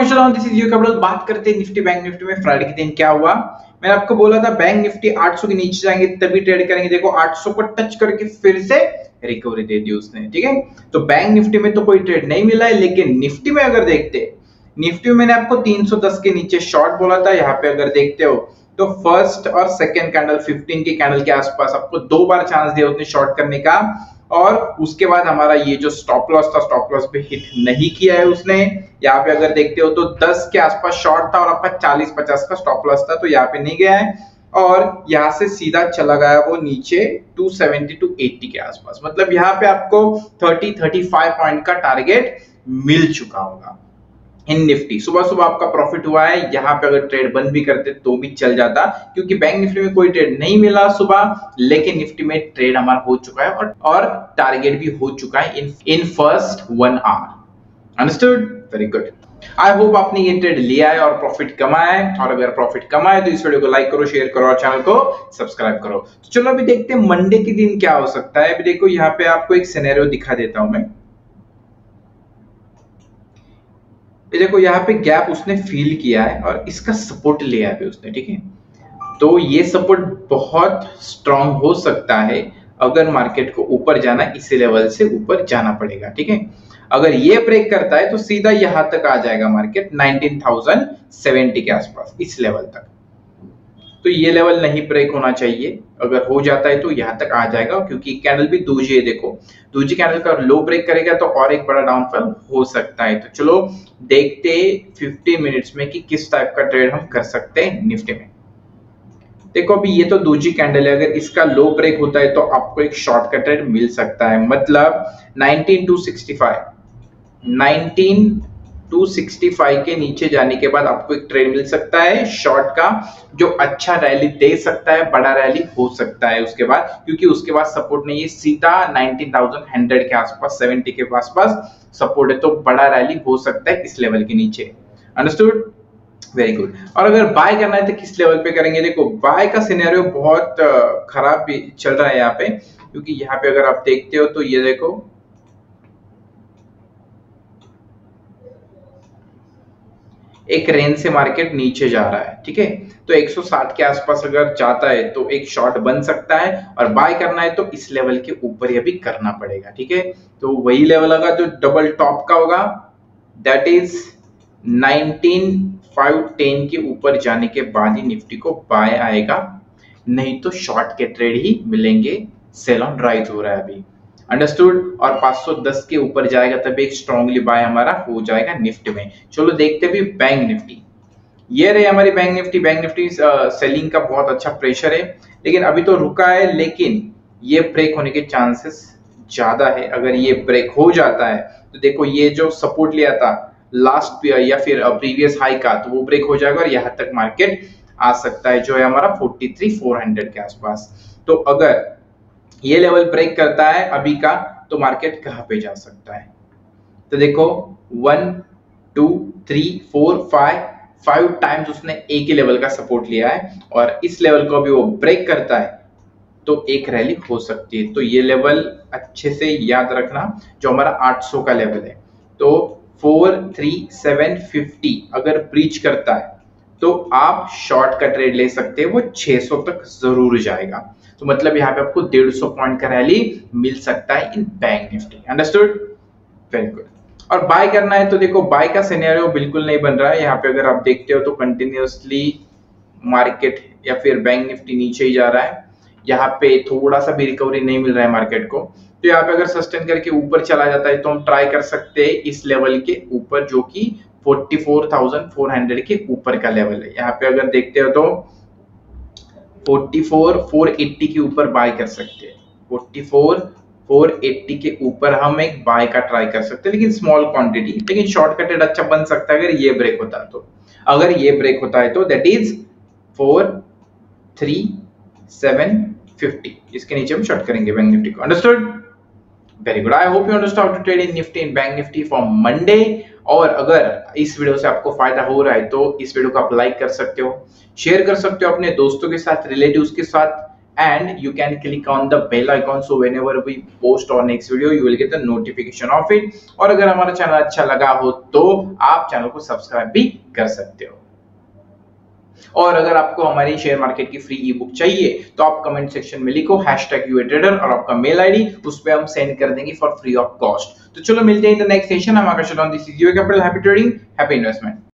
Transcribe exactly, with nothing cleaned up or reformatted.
This is your couple. बात करते हैं निफ्टी बैंक निफ्टी में फ्राइडे के दिन क्या हुआ। मैंने आपको बोला था बैंक निफ्टी आठ सौ के नीचे जाएंगे तभी ट्रेड करेंगे। देखो आठ सौ को टच करके फिर से रिकवरी दे दी उसने, ठीक है। तो बैंक निफ्टी में तो कोई ट्रेड नहीं मिला है, लेकिन निफ्टी में अगर देखते हैं, निफ्टी में मैंने आपको तीन सौ दस के नीचे शॉर्ट बोला था। यहाँ पे अगर देखते हो तो फर्स्ट और सेकंड कैंडल पंद्रह के कैंडल के आसपास आपको दो बार चांस दिया उसने शॉर्ट करने का, और उसके बाद हमारा ये जो स्टॉप लॉस था, स्टॉप लॉस पे हिट नहीं किया है उसने। यहाँ पे अगर देखते हो तो दस के आसपास शॉर्ट था और आपका चालीस पचास का स्टॉप लॉस था, तो यहाँ पे नहीं गया है और यहाँ से सीधा चला गया वो नीचे दो सौ सत्तर टू अस्सी के आसपास। मतलब यहाँ पे आपको तीस पैंतीस पॉइंट का टारगेट मिल चुका होगा इन निफ्टी। सुबह सुबह आपका प्रॉफिट हुआ है। यहाँ पे अगर ट्रेड बंद भी करते तो भी चल जाता, क्योंकि बैंक निफ्टी में कोई ट्रेड नहीं मिला सुबह, लेकिन निफ्टी में ट्रेड हमारा हो चुका है और, और टारगेट भी हो चुका है in in first one hour. Understood? Very good. I hope आपने ये ट्रेड लिया है और प्रॉफिट कमाया है, और अगर प्रॉफिट कमाया है तो इस वीडियो को लाइक करो, शेयर करो और चैनल को सब्सक्राइब करो। तो चलो अभी देखते हैं मंडे के दिन क्या हो सकता है। अभी देखो यहाँ पे आपको एक सिनेरियो दिखा देता हूं मैं। ये देखो यहाँ पे गैप उसने फील किया है और इसका सपोर्ट लिया है उसने, ठीक है। तो ये सपोर्ट बहुत स्ट्रांग हो सकता है। अगर मार्केट को ऊपर जाना, इसी लेवल से ऊपर जाना पड़ेगा, ठीक है। अगर ये ब्रेक करता है तो सीधा यहां तक आ जाएगा मार्केट उन्नीस हज़ार सत्तर के आसपास, इस लेवल तक। तो ये लेवल नहीं ब्रेक होना चाहिए। अगर हो जाता है तो यहां तक आ जाएगा, क्योंकि कैंडल भी दूजी है। देखो दूजी कैंडल का लो ब्रेक करेगा तो और एक बड़ा डाउनफॉल हो सकता है। तो चलो देखते पंद्रह मिनट्स में कि किस टाइप का ट्रेड हम कर सकते हैं निफ्टी में। देखो अभी ये तो दूजी कैंडल है, अगर इसका लो ब्रेक होता है तो आपको एक शॉर्ट का ट्रेड मिल सकता है। मतलब उन्नीस टू पैंसठ, उन्नीस टू पैंसठ के नीचे जाने के बाद आपको एक ट्रेड मिल सकता है शॉर्ट का, जो अच्छा रैली दे सकता है, बड़ा रैली हो सकता है उसके बाद, क्योंकि उसके बाद सपोर्ट नहीं है। सीधा उन्नीस हज़ार सौ के आसपास, सत्तर के आसपास सपोर्ट है, तो बड़ा रैली हो सकता है इस लेवल के नीचे। अंडरस्टूड? Very good. और अगर बाय करना है तो किस लेवल पे करेंगे? देखो बाय का सिनेरियो बहुत खराब चल रहा है यहाँ पे, क्योंकि यहाँ पे अगर आप देखते हो तो ये देखो एक रेंज से मार्केट नीचे जा रहा है, ठीक है। तो एक सौ साठ के आसपास अगर जाता है तो एक शॉर्ट बन सकता है, और बाय करना है तो इस लेवल के ऊपर ही अभी करना पड़ेगा, ठीक है। तो वही लेवल होगा जो डबल टॉप का होगा, दैट इज उन्नीस हज़ार पाँच सौ दस के ऊपर जाने के बाद ही निफ्टी को बाय आएगा, नहीं तो शॉर्ट के ट्रेड ही मिलेंगे। सेल ऑन राइज हो रहा है अभी। अंडरस्टूड? और पाँच सौ दस के ऊपर जाएगा तब एक स्ट्रांगली बाय हमारा हो जाएगा निफ्टी में। चलो देखते भी बैंक निफ्टी। ये रही हमारी bank Nifty. Bank Nifty selling का बहुत अच्छा प्रेशर है, लेकिन अभी तो रुका है, लेकिन ये ब्रेक होने के चांसेस ज्यादा है। अगर ये ब्रेक हो जाता है तो देखो ये जो सपोर्ट लिया था लास्ट या फिर प्रीवियस हाई का, तो वो ब्रेक हो जाएगा और यहाँ तक मार्केट आ सकता है, जो है हमारा तैंतालीस हज़ार चार सौ के आसपास। तो अगर ये लेवल ब्रेक करता है अभी का, तो मार्केट कहां पे जा सकता है? तो देखो one two three four five five times उसने एक ही लेवल का सपोर्ट लिया है, और इस लेवल को अभी वो ब्रेक करता है तो एक रैली हो सकती है। तो ये लेवल अच्छे से याद रखना, जो हमारा आठ सौ का लेवल है। तो फोर थ्री सेवन फिफ्टी अगर ब्रीच करता है तो आप शॉर्ट का ट्रेड ले सकते हैं, वो छह सौ तक जरूर जाएगा। तो मतलब यहाँ पे आपको डेढ़ सौ पॉइंट का रैली मिल सकता है in bank Nifty. Understood? Very good. और बाय करना है तो देखो बाय का सिनेरियो बिल्कुल नहीं बन रहा है। यहाँ पे अगर आप देखते हो तो कंटिन्यूअसली मार्केट या फिर बैंक निफ्टी नीचे ही जा रहा है। यहाँ पे थोड़ा सा भी रिकवरी नहीं मिल रहा है मार्केट को। तो यहाँ पे अगर सस्टेन करके ऊपर चला जाता है तो हम ट्राई कर सकते हैं इस लेवल के ऊपर, जो कि चौवालीस हज़ार चार सौ के ऊपर का लेवल है। यहाँ पे अगर देखते हो तो चौवालीस हज़ार चार सौ अस्सी के ऊपर बाय कर सकते हैं। चौवालीस हज़ार चार सौ अस्सी के ऊपर हम एक बाय का ट्राई कर सकते हैं, लेकिन स्मॉल क्वांटिटी। लेकिन शॉर्ट का ट्रेड अच्छा बन सकता है अगर ये ब्रेक होता है तो। अगर ये ब्रेक होता है तो that is four three seven fifty, इसके नीचे हम शॉर्ट करेंगे बैंक निफ्टी को। Understood? Very good. I hope you understand how to trade in Nifty in bank Nifty for Monday. और अगर इस वीडियो से आपको फायदा हो रहा है तो इस वीडियो को आप लाइक कर सकते हो, शेयर कर सकते हो अपने दोस्तों के साथ, रिलेटिव्स के साथ, and you can click on the bell icon so whenever we post our next video you will get the notification of it। और अगर हमारा चैनल अच्छा लगा हो तो आप चैनल को सब्सक्राइब भी कर सकते हो। और अगर आपको हमारी शेयर मार्केट की फ्री ई बुक चाहिए तो आप कमेंट सेक्शन में लिखो हैशटैग यू ए ट्रेडर और आपका मेल आईडी, उस पे हम सेंड कर देंगे फॉर फ्री ऑफ कॉस्ट। तो चलो मिलते हैं इन द नेक्स्ट सेशन। हम Akash this is your capital, happy trading, happy investment.